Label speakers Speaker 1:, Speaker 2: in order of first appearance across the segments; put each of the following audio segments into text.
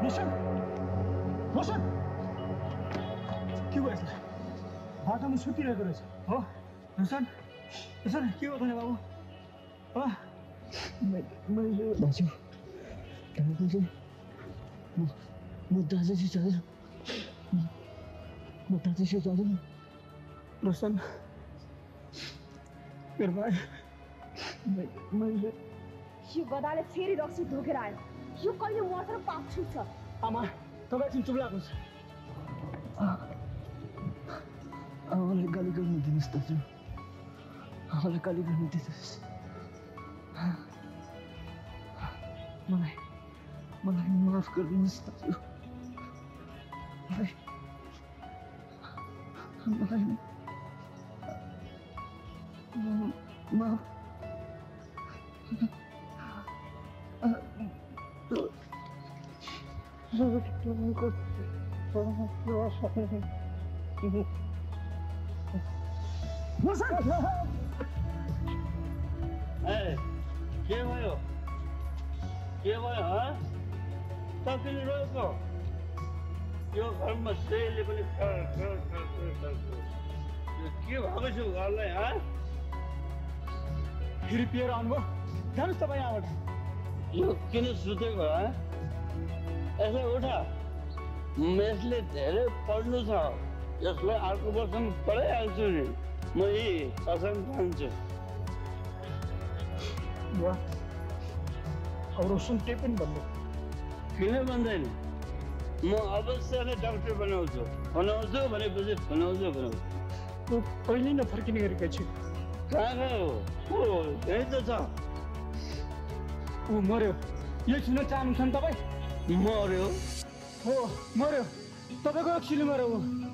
Speaker 1: रोशन रोशन के भयो यसलाई बाटोमा सुतिरहेको रहेछ हो रोशन रोशन के हो त बाबु हो
Speaker 2: मैले दाजु म दाजुसित जाँदैन म दाजुसित जाँदैन
Speaker 1: रोशन मेरो भाइ मैले
Speaker 3: यो गदाले फेरि रक्सी ढोकेर आयो यो कहिले मर्छ र पाप छुट्छ
Speaker 1: आमा तपाईँ एकछिन चुप लाग्नुहोस्
Speaker 2: आमालाई गाली गर्नु दिनुहोस् दाजु आमालाई गाली गर्नु दिनुहोस् मलाई माफ गर्नुहोस् दाजु मलाई माफ
Speaker 4: के भयो किन रोएको यो घरमा त्यसले पनि के भएको छु घरलाई
Speaker 1: फेरि पिएर आउनुभयो जानुहोस् तपाईँ यहाँबाट
Speaker 4: यो किन सुतेको यसलाई उठा यसले धेरै पढ्नु छ यसलाई अर्को वर्षमा पढाइहाल्छु नि म यही कसम खान्छु
Speaker 1: अब रोशन केही पनि भन्नु
Speaker 4: किन भन्दैन म अवश्य नै डाक्टर बनाउँछु भनेपछि बनाउँछु
Speaker 1: पहिले नै फर्किने गरेका छु
Speaker 4: कहाँ हो यही त छ
Speaker 1: ऊ मर्यो यो सुन्न चाहनुहुन्छ नि तपाईँ
Speaker 4: मर्यो
Speaker 1: हो मर्यो तपाईँको एक्चुली मर्यो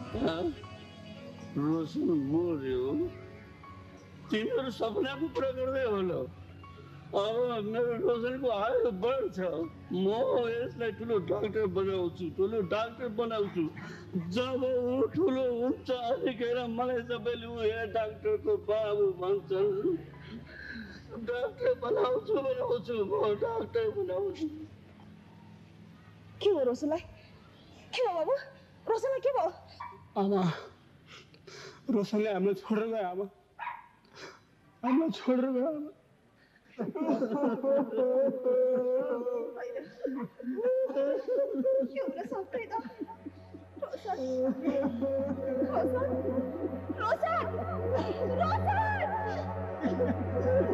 Speaker 4: रोशन मर्यो तिमीहरू सपनाको कुरा गर्दै होला अब मेरो रोशनको आयु बढ्छ म यसलाई ठुलो डाक्टर बनाउँछु जब ऊ ठुलो हुन्छ अनिखेर मलाई सबैले ऊ डाक्टरको बाबु भन्छन् डाक्टर बनाउँछु म डाक्टर बनाउँछु
Speaker 3: के हो रोशनलाई के हो बाबु रोशनलाई के भयो
Speaker 1: आमा रोशनले हामीलाई छोडेर गयो आमा हामीलाई छोडेर गयो आमा
Speaker 3: के हुन सक्दैन रोशन रोशन रोशन रोशन